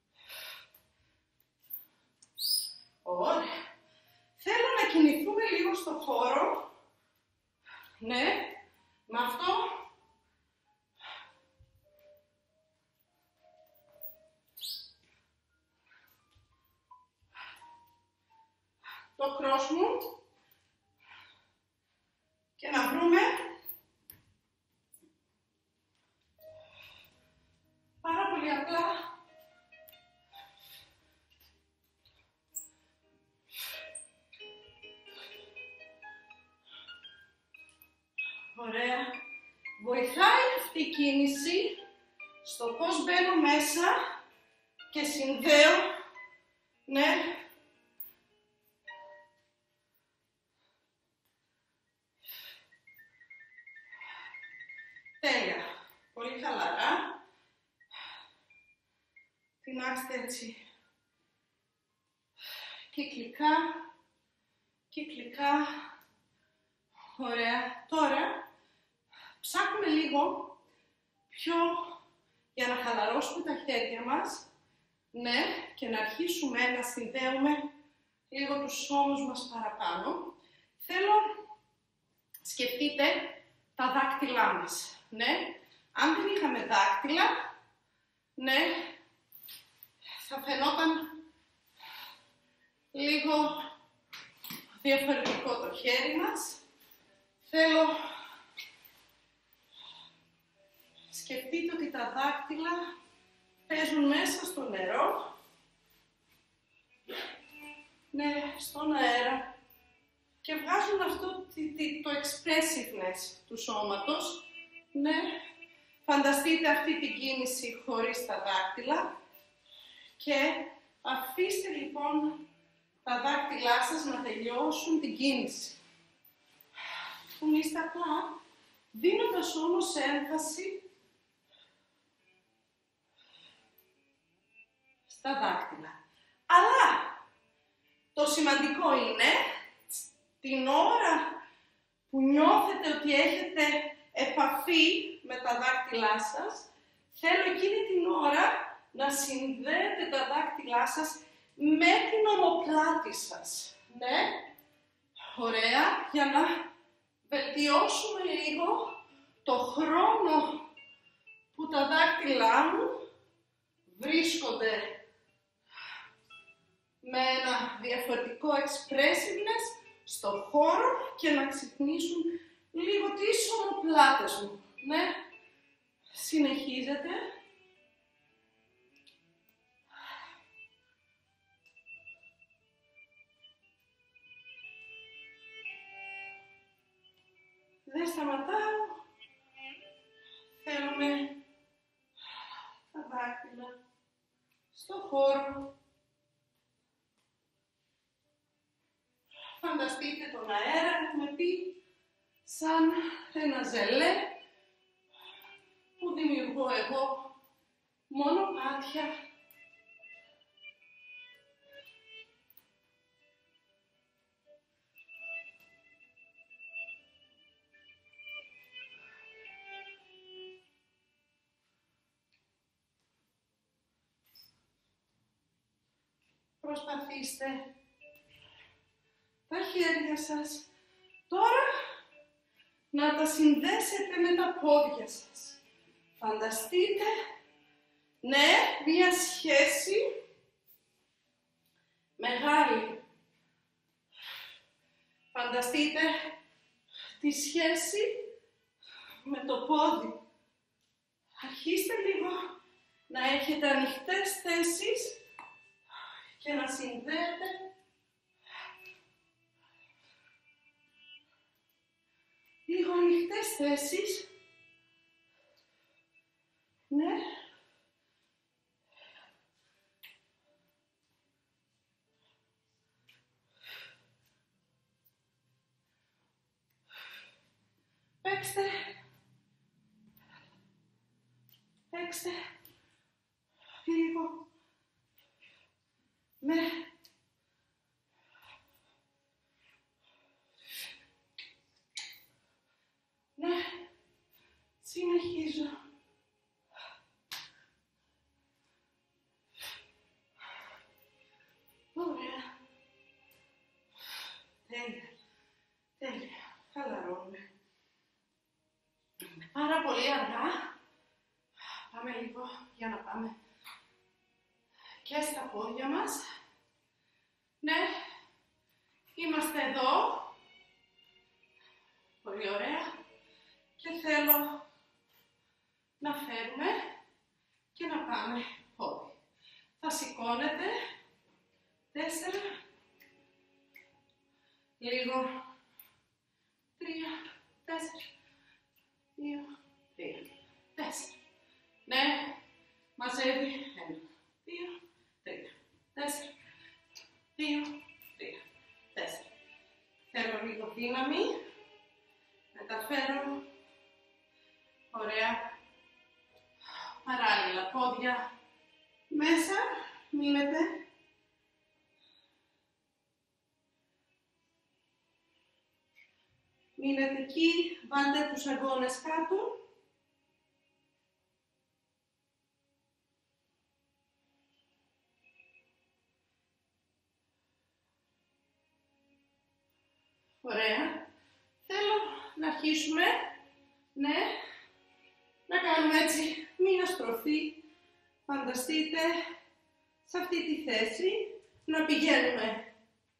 Ωραία. Θέλω να κινηθούμε λίγο στο χώρο. Ναι, με αυτό. Το κρός μου. Και να βρούμε πάρα πολύ απλά Ωραία. Βοηθάει αυτή η κίνηση στο πώς μπαίνω μέσα και συνδέω, ναι, τέλεια. Πολύ χαλαρά. Τινάξτε έτσι. Κυκλικά, κυκλικά. Ωραία. Τώρα, ψάχνουμε λίγο πιο, για να χαλαρώσουμε τα χέρια μας, ναι, και να αρχίσουμε να συνδέουμε λίγο τους ώμους μας παραπάνω. Θέλω, σκεφτείτε τα δάκτυλά μας, ναι. Αν δεν είχαμε δάκτυλα, ναι, θα φαινόταν λίγο διαφορετικό το χέρι μας. Θέλω, σκεφτείτε ότι τα δάκτυλα παίζουν μέσα στο νερό, ναι, στον αέρα, και βγάζουν αυτό το expressiveness του σώματος, ναι. Φανταστείτε αυτή την κίνηση χωρίς τα δάκτυλα και αφήστε λοιπόν τα δάκτυλά σας να τελειώσουν την κίνηση. Κουνήστε απλά, δίνοντας όμως έμφαση στα δάκτυλα. Αλλά το σημαντικό είναι, την ώρα που νιώθετε ότι έχετε επαφή με τα δάκτυλά σας, θέλω εκείνη την ώρα να συνδέετε τα δάκτυλά σας με την ομοπλάτη σας. Ναι, ωραία, για να βελτιώσουμε λίγο το χρόνο που τα δάκτυλά μου βρίσκονται με ένα διαφορετικό expressiveness στο χώρο και να ξυπνήσουν λίγο τις ομοπλάτες μου. Ναι, συνεχίζετε. Δεν σταματάω. Θέλουμε τα δάκτυλα στο χώρο. Φανταστείτε τον αέρα, έχουμε πει, σαν ένα ζελέ που δημιουργώ εγώ μονοπάτια. Προσπαθήστε τα χέρια σας τώρα να τα συνδέσετε με τα πόδια σας. Φανταστείτε, ναι, μία σχέση μεγάλη. Φανταστείτε τη σχέση με το πόδι. Αρχίστε λίγο να έχετε ανοιχτές θέσεις και να συνδέετε λίγο ανοιχτές θέσεις. Ναι. Παίξτε. Παίξτε. Λίγο. Ναι. Ναι. Συνεχίζω. Ωραία. Τέλεια. Τέλεια. Χαλαρώνουμε. Πάρα πολύ αργά. Πάμε λίγο για να πάμε και στα πόδια μας. Ναι. Είμαστε εδώ. Πολύ ωραία. Και θέλω να φέρουμε και να πάμε πόδι. Θα σηκώνετε. Τέσσερα. Λίγο. Τρία. Τέσσερα. δύο, τρία, τέσσερα. Ναι, μαζεύει. Ένα, δύο, τρία, τέσσερα. Δύο, τρία, τέσσερα. Θέλω λίγο δύναμη. Μεταφέρω. Ωραία. Παράλληλα πόδια μέσα. Μείνετε. Μείνετε εκεί. Βάλτε τους αγκώνες κάτω. Ωραία. Θέλω να αρχίσουμε, ναι, να κάνουμε έτσι μία στροφή. Φανταστείτε σε αυτή τη θέση να πηγαίνουμε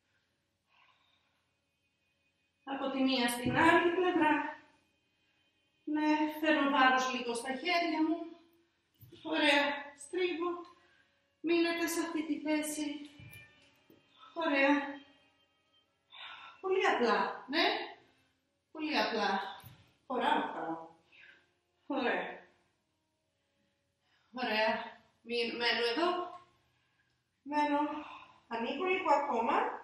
από τη μία στην άλλη πλευρά. Ναι, φέρνω βάρος λίγο στα χέρια μου. Ωραία, στρίβω. Μείνετε σε αυτή τη θέση. Ωραία. Πολύ απλά, ναι. Πολύ απλά. Χωράω, χωράω. Ωραία. Ωραία. Μένω εδώ. Μένω. Ανοίγω λίγο ακόμα.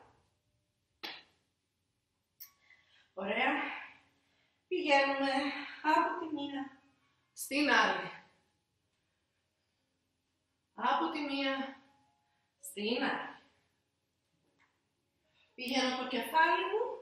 Ωραία. Πηγαίνουμε από τη μία στην άλλη. Από τη μία στην άλλη. Πηγαίνω το κεφάλι μου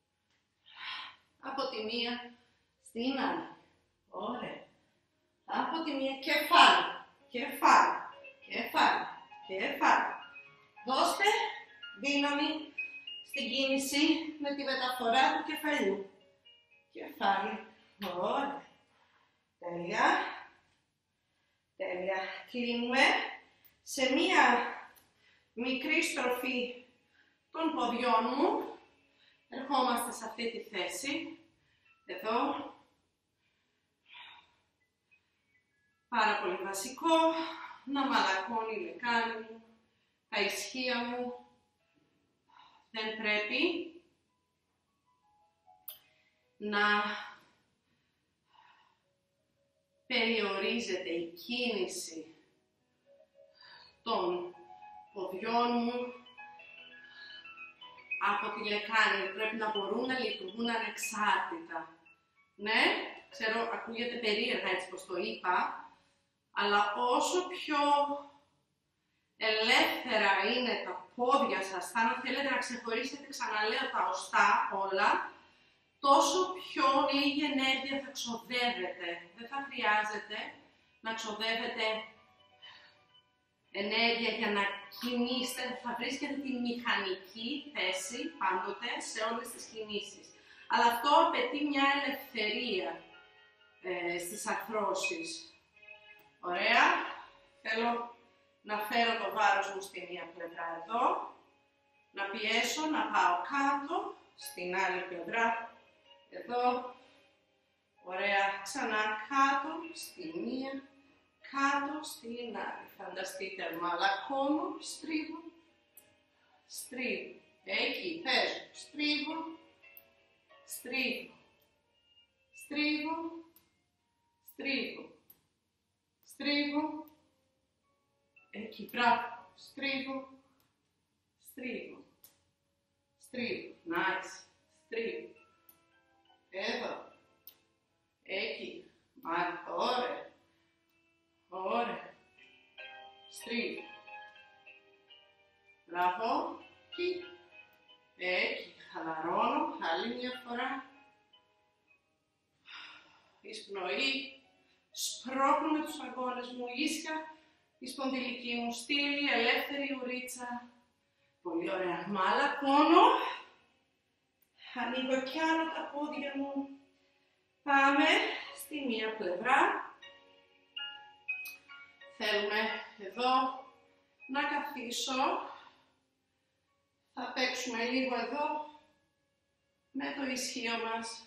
από τη μία στην άλλη. Ωραία. Από τη μία κεφάλι, κεφάλι, κεφάλι, κεφάλι. Δώστε δύναμη στην κίνηση με τη μεταφορά του κεφαλιού. Κεφάλι. Ωραία. Τέλεια. Τέλεια. Κλείνουμε σε μία μικρή στροφή των ποδιών μου. Ερχόμαστε σε αυτή τη θέση. Εδώ. Πάρα πολύ βασικό. Να μαλακώνει η λεκάνη μου, τα ισχύα μου. Δεν πρέπει να περιορίζεται η κίνηση των ποδιών μου από τη λεκάνη. Πρέπει να μπορούν να λειτουργούν ανεξάρτητα. Ναι, ξέρω, ακούγεται περίεργα έτσι πως το είπα, αλλά όσο πιο ελεύθερα είναι τα πόδια σας, αν θέλετε να ξεχωρίσετε, ξαναλέω, τα οστά όλα, τόσο πιο λίγη ενέργεια θα ξοδεύετε. Δεν θα χρειάζεται να ξοδεύετε ενέργεια για να κινήσετε, θα βρίσκετε τη μηχανική θέση πάντοτε σε όλες τις κινήσεις. Αλλά αυτό απαιτεί μια ελευθερία ε, στις αρθρώσεις. Ωραία. Θέλω να φέρω το βάρος μου στη μία πλευρά εδώ, να πιέσω, να πάω κάτω, στην άλλη πλευρά, εδώ. Ωραία. Ξανά κάτω, στη μία, κάτω, στην άλλη. Φανταστείτε, μαλακώνω, στρίβω, στρίβω. Εκεί, παίζω, στρίβω, στρίβω, στρίβω, στρίβω, στρίβω. Εκεί, μπράβο, στρίβω, στρίβω, στρίβω, nice, στρίβω. Εδώ, εκεί, μάλιστα, ωραία, ωραία, στρίβω. Μπράβο, εκεί, εκεί, χαλαρώνω, άλλη μια φορά. Εισπνοή, σπρώχνουμε τους αγκώνες μου ίσια. Η σπονδυλική μου στήλη, ελεύθερη ουρίτσα. Πολύ ωραία. Μαλακώνω. Ανοίγω κι άλλο τα πόδια μου. Πάμε στη μία πλευρά. Θέλουμε εδώ να καθίσω. Θα παίξουμε λίγο εδώ με το ισχύο μας.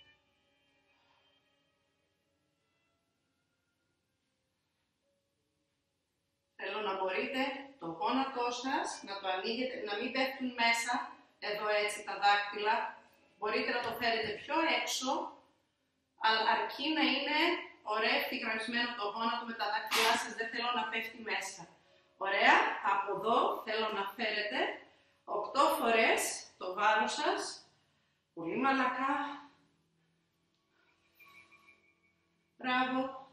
Θέλω να μπορείτε το γόνατό σας να το ανοίγετε, να μην πέφτουν μέσα, εδώ έτσι τα δάκτυλα. Μπορείτε να το φέρετε πιο έξω αλλά αρκεί να είναι ωραία ευθυγραμμισμένο το γόνατο με τα δάχτυλά σας, δεν θέλω να πέφτει μέσα. Ωραία, από εδώ θέλω να φέρετε οκτώ φορές το βάρος σας, πολύ μαλακά. Μπράβο.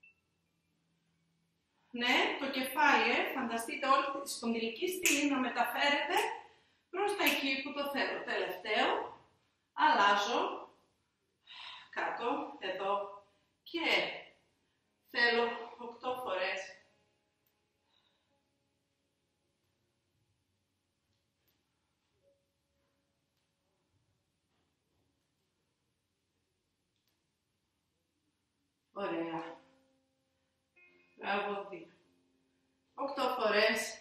Ναι, το κεφάλι, ε, φανταστείτε όλη τη σπονδυλική στήλη να μεταφέρετε προς τα εκεί που το θέλω. Τελευταίο, αλλάζω, κάτω, εδώ και θέλω οκτώ φορές. Ωραία. Μπράβο, δύο. Οκτώ φορές.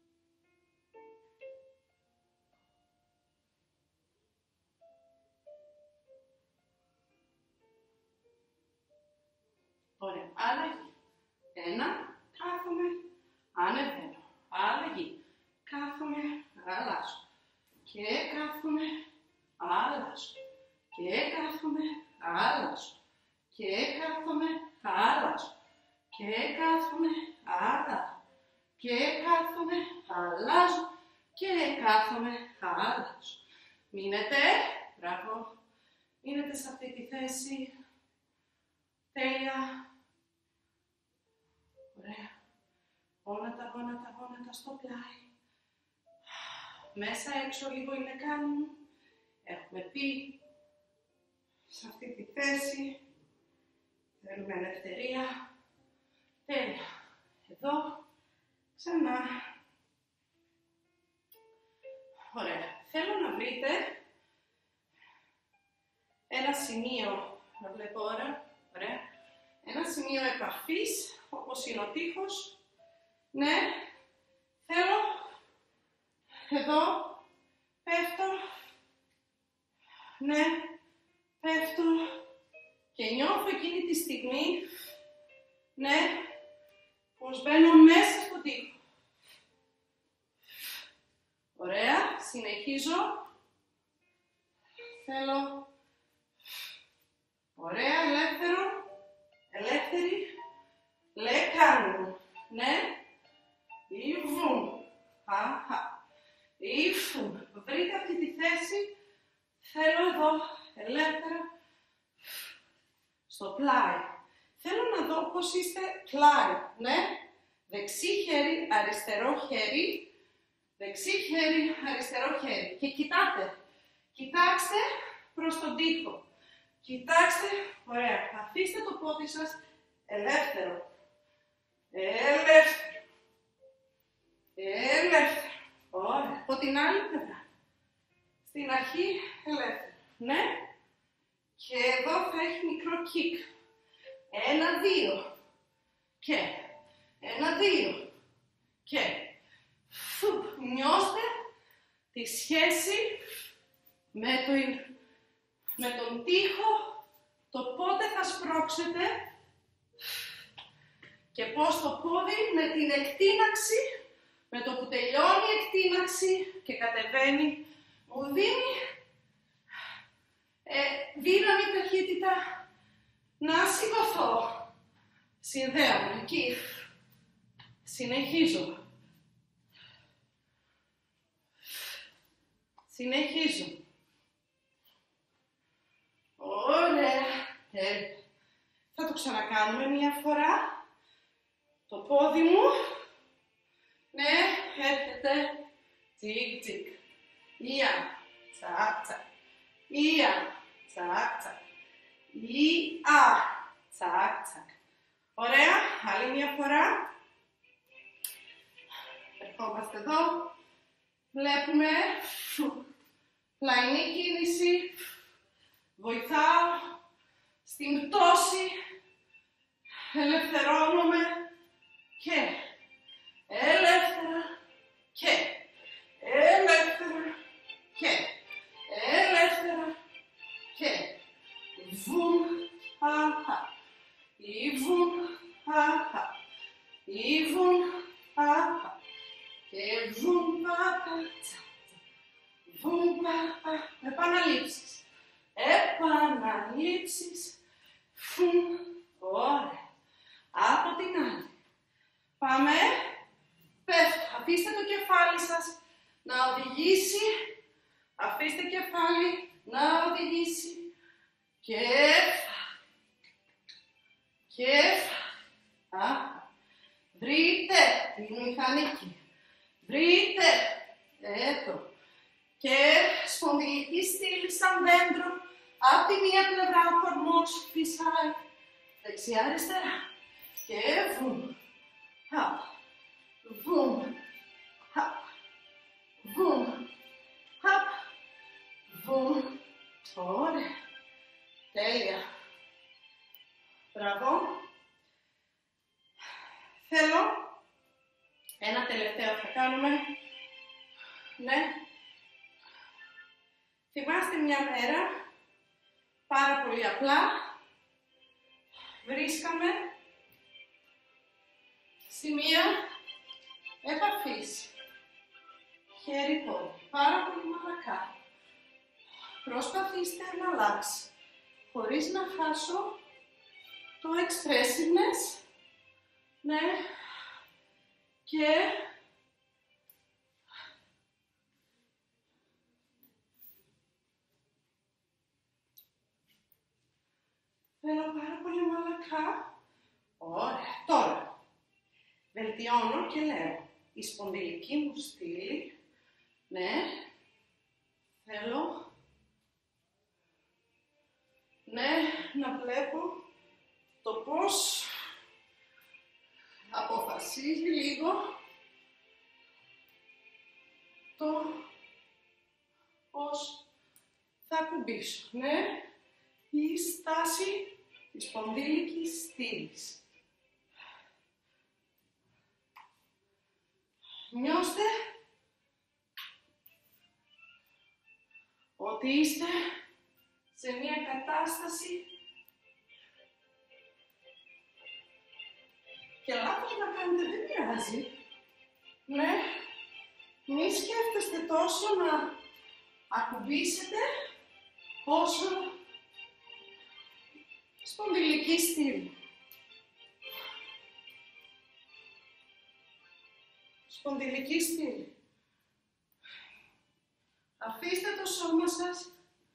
Ωραία. Αλλαγή. Ένα. Κάθομαι. Ανεβαίνω. Αλλαγή. Κάθομαι. Αλλάζω. Και κάθομαι. Αλλάζω. Και κάθομαι. Αλλάζω. Και κάθομαι. Αλλάζω. Και κάθομαι. Αλλάζω. Και κάθομαι. Αλλάζω. Και κάθομαι. Αλλάζω. Μείνετε. Μπράβο. Μείνετε σε αυτή τη θέση. Τέλεια. Ωραία. Γόνατα, γόνατα, γόνατα στο πλάι. Μέσα έξω λίγο η λεκάνη μου. Έχουμε πει σε αυτή τη θέση. Θέλουμε ελευθερία. Τέλεια. Εδώ. Ξανά. Ωραία. Θέλω να βρείτε ένα σημείο, να βλέπω ώρα. Ωραία. Ένα σημείο επαφής, όπως είναι ο τοίχος. Ναι. Θέλω. Εδώ. Πέφτω. Ναι. Πέφτω. Και νιώθω εκείνη τη στιγμή. Ναι. Πως μπαίνω μέσα στο τοίχο. Ωραία. Συνεχίζω. Θέλω. Ωραία, ελεύθερο, ελεύθερη, λεκάνη, ναι, υβούν, αχα, υφούν, βρείτε αυτή τη θέση, θέλω εδώ, ελεύθερα, στο πλάι, θέλω να δω πώς είστε πλάι, ναι, δεξί χέρι, αριστερό χέρι, δεξί χέρι, αριστερό χέρι και κοιτάτε, κοιτάξτε προς τον τοίχο. Κοιτάξτε, ωραία, αφήστε το πόδι σας ελεύθερο, ελεύθερο, ελεύθερο, ωραία, από την άλλη πλευρά, στην αρχή ελεύθερο, ναι, και εδώ θα έχει μικρό κικ, ένα, δύο, και, ένα, δύο, και, φου, νιώστε τη σχέση με το με τον τοίχο, το πότε θα σπρώξετε και πώς το πόδι με την εκτείναξη, με το που τελειώνει η εκτείναξη και κατεβαίνει, μου δίνει ε, δύναμη, ταχύτητα να σηκωθώ. Συνδέομαι εκεί. Συνεχίζω. Συνεχίζω. Ωραία. Τέλεια. Θα το ξανακάνουμε μία φορά. Το πόδι μου. Ναι, έρχεται. Τσικ, τσικ. Ία. Τσακ, τσακ. Ία. Τσακ, τσακ. Ία. Τσακ, τσακ. Ωραία. Άλλη μία φορά. Ερχόμαστε εδώ. Βλέπουμε. Πλαϊνή κίνηση. Βοηθάω στην πτώση, ελευθερώνομαι και ελεύθερα και ελεύθερα και ελεύθερα και βουμ, αχα, βουμ, αχα, βουμ, αχα και βουμ, αχα, βουμ, αχα, επαναλήψεις. Επαναλήψεις, Ωραία. Από την άλλη. Πάμε. Πέφτω. Αφήστε το κεφάλι σας να οδηγήσει. Αφήστε κεφάλι να οδηγήσει. Κεφάλι. Κεφάλι. Βρείτε τη μηχανική. Βρείτε. Εδώ. Και σπονδυλική στήλη σαν δέντρο. Απ' τη μία πλευρά ο κορμός φυσάει. Δεξιά αριστερά. Και βουμ. Χαπ. Βουμ. Χαπ. Βουμ. Χαπ. Βουμ. Ωραία. Τέλεια. Μπράβο. Θέλω ένα τελευταίο θα κάνουμε. Ναι. Θυμάστε μια μέρα, πάρα πολύ απλά, βρίσκαμε σημεία επαφής. Χέρι-πόδι, πάρα πολύ μαλακά. Προσπαθήστε να αλλάξει, χωρίς να χάσω το expressiveness. Ναι. Και θέλω πάρα πολύ μαλακά. Ωραία. Τώρα, βελτιώνω και λέω η σπονδυλική μου στήλη. Ναι. Θέλω. Ναι, να βλέπω το πώς αποφασίζει λίγο το πώς θα ακουμπήσω. Ναι. Η στάση της σπονδύλικης στήλης. Νιώστε ότι είστε σε μια κατάσταση και λάθος να κάνετε δεν πειράζει. Ναι, μη σκέφτεστε τόσο να ακουμπήσετε όσο σπονδυλική στήλη. Σπονδυλική στήλη. Αφήστε το σώμα σας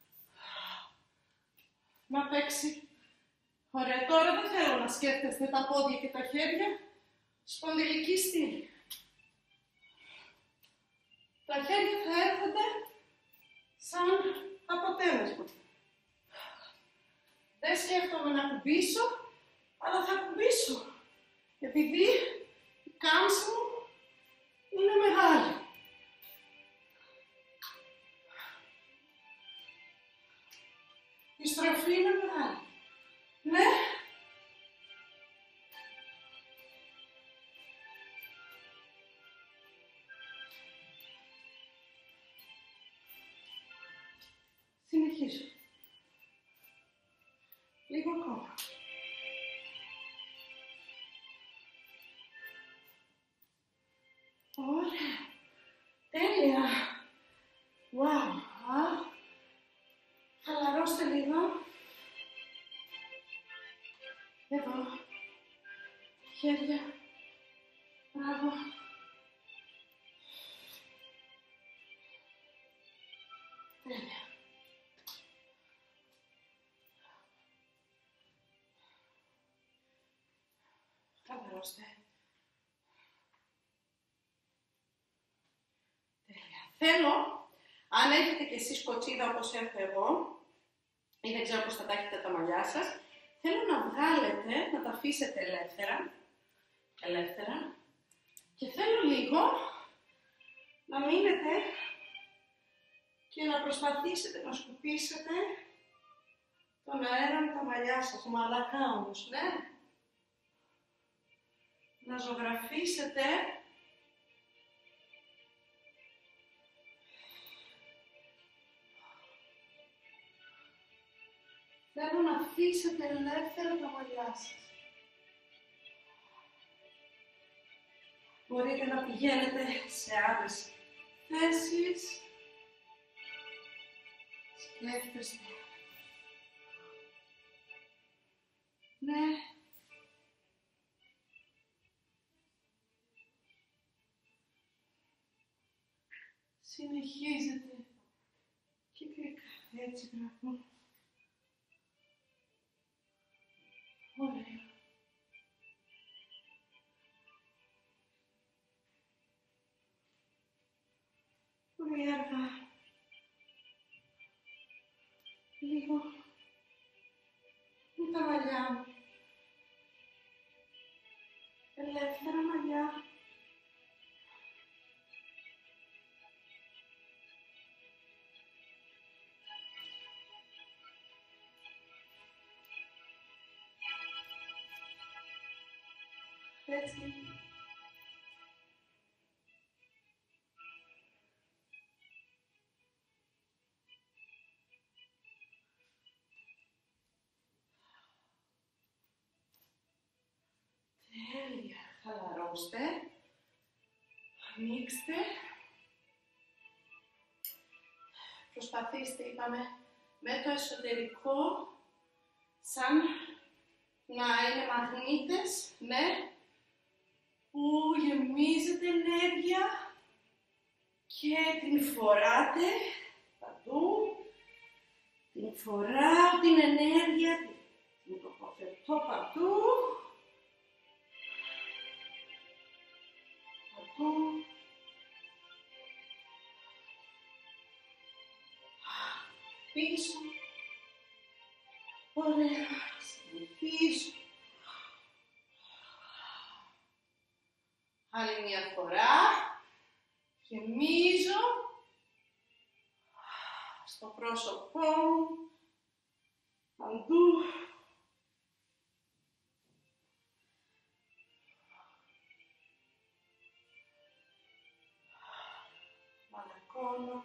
να παίξει. Ωραία, τώρα δεν θέλω να σκέφτεστε τα πόδια και τα χέρια. Σπονδυλική στήλη. Τα χέρια θα έρχονται σαν αποτέλεσμα. Δεν σκέφτομαι να κουμπίσω, αλλά θα κουμπίσω. Επειδή η κάμψη μου είναι μεγάλη. Η στροφή είναι μεγάλη. Ναι. Συνεχίζω. Λίγο ακόμα. Ωραία. Τέλεια. Wow. Α, χαλαρώστε λίγο. Εδώ. Χέρια. Μπράβο. Τέλεια. Χαλαρώστε. Τέλεια. Θέλω, αν έχετε και εσείς κοτσίδα όπως έχω εγώ, ή δεν ξέρω πώς θα τα έχετε τα μαλλιά σας, θέλω να βγάλετε, να τα αφήσετε ελεύθερα, ελεύθερα, και θέλω λίγο να μείνετε και να προσπαθήσετε να σκουπίσετε τον αέρα με τα μαλλιά σας, μαλακά όμως, ναι. Να ζωγραφίσετε θέλω να αφήσετε ελεύθερα τα μαλλιά σας. Μπορείτε να πηγαίνετε σε άλλες θέσεις. Σκέφτεστε Ναι. Συνεχίζεται. Κυκλικά. Έτσι γράφω. Ωραία. Πολύ αργά. Λίγο. Με τα μαλλιά μου. Ελεύθερα μαλλιά. Έτσι. Τέλεια. Χαλαρώστε. Ανοίξτε. Προσπαθήστε, είπαμε, με το εσωτερικό, σαν να είναι μαγνήτες, ναι, που γεμίζετε ενέργεια και την φοράτε παντού. Την φοράω την ενέργεια, την τοποθετώ παντού. Παντού. Πίσω. Ωραία. Συνεχίζω. Άλλη μια φορά. Γεμίζω. Στο πρόσωπό μου. Παντού. Μαλακώνω.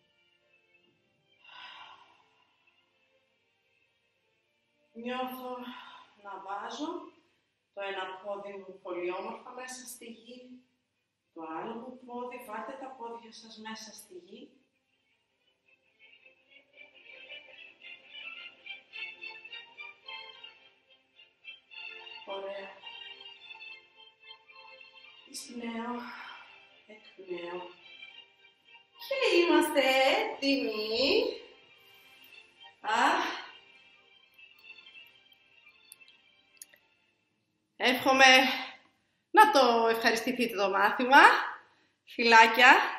Νιώθω να βάζω το ένα πόδι μου πολύ όμορφα μέσα στη γη, το άλλο μου πόδι, βάλτε τα πόδια σας μέσα στη γη. Ωραία. Εισπνέω, εκπνέω. Και είμαστε έτοιμοι. Α, εύχομαι να το ευχαριστηθείτε το μάθημα. Φιλάκια.